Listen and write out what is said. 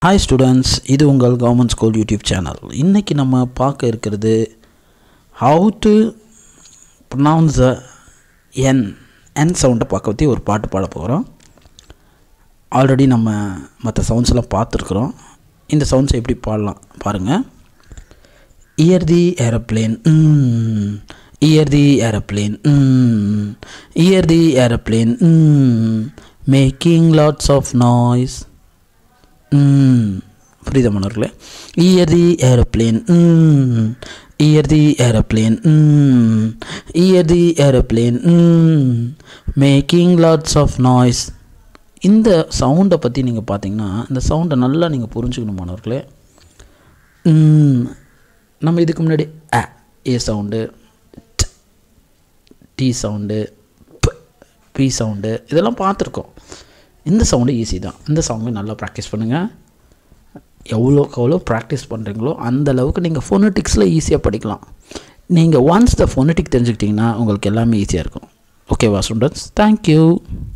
Hi students, இது உங்கள் government school YouTube channel. இன்றைக்கி நம்ம பார்க்க இருக்கிறது how to pronounce the n சவுண்டை பார்க்க பற்றி ஒரு பாட்டு பாட போகிறோம். ஆல்ரெடி நம்ம மற்ற சவுண்ட்ஸ்லாம் பார்த்துருக்குறோம். இந்த சவுண்ட்ஸை எப்படி பாடலாம் பாருங்கள். Hear the aeroplane, hear the aeroplane, hear the aeroplane, making lots of noise. புரியுதா மாணவர்களே? Hear the aeroplane, hear the aeroplane, hear the aeroplane, making lots of noise. இந்த சவுண்டை பற்றி நீங்கள் பார்த்தீங்கன்னா இந்த சவுண்டை நல்லா நீங்கள் புரிஞ்சுக்கணும் மாணவர்களே. நம்ம இதுக்கு முன்னாடி A sound, D sound, B sound இதெல்லாம் பார்த்துருக்கோம். இந்த சவுண்டு ஈஸி தான். இந்த சவுண்டை நல்லா ப்ராக்டிஸ் பண்ணுங்கள். எவ்வளோ ப்ராக்டிஸ் பண்ணுறீங்களோ அந்த அளவுக்கு நீங்கள் ஃபோனட்டிக்ஸில் ஈஸியாக படிக்கலாம். நீங்கள் ஒன்ஸ் த ஃபோனட்டிக் தெரிஞ்சுக்கிட்டிங்கன்னா உங்களுக்கு எல்லாமே ஈஸியாக இருக்கும். ஓகேவா ஸ்டூடெண்ட்ஸ்? தேங்க்யூ.